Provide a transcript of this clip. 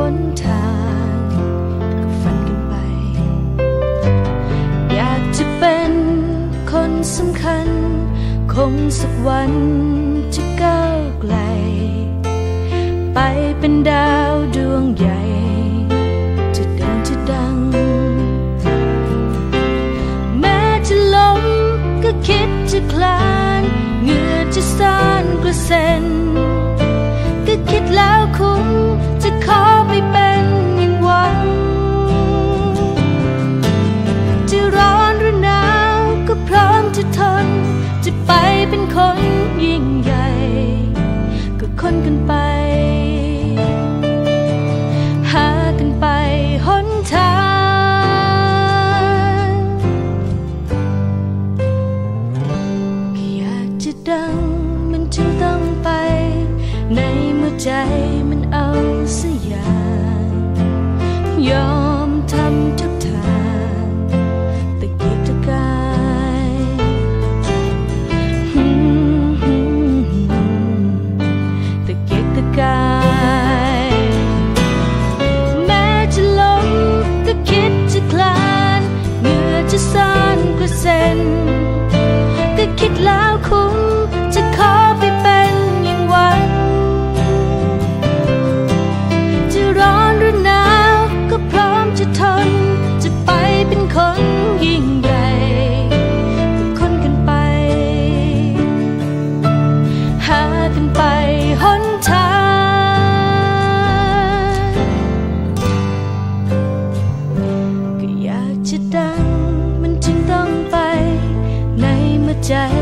นทางก็ฝันกันไปอยากจะเป็นคนสำคัญคงสักวันจะก้าวไกลไปเป็นดาวดวงใหญ่จะเด่นจะดังแม้จะล้มก็คิดจะคลานเหงื่อจะซ่านกระเซ็นก็คิดแล้วคุ้มจะขอไปเป็นอย่างหวังจะร้อนหรือหนาวก็พร้อมจะทนจะไปเป็นคนยิ่งใหญ่ก็คนกันไปหากันไปหนทางก็อยากจะดังมันจึงต้องไปในเมื่อใจมันเอาซะอย่างยอมทำทุกทางตะเกียกตะกายตะเกียกตะกายแม้จะล้มก็คิดจะคลานเหงื่อจะซ่านกระเซ็นก็คิดแล้วคุ้มจะขอไปเป็นอย่างหวังจะร้อนหรือหนาวก็พร้อมจะทนจะไปเป็นคนยิ่งใหญ่ก็คนกันไปหากันไปหนทางก็อยากจะดังมันจึงต้องไปในเมื่อใจ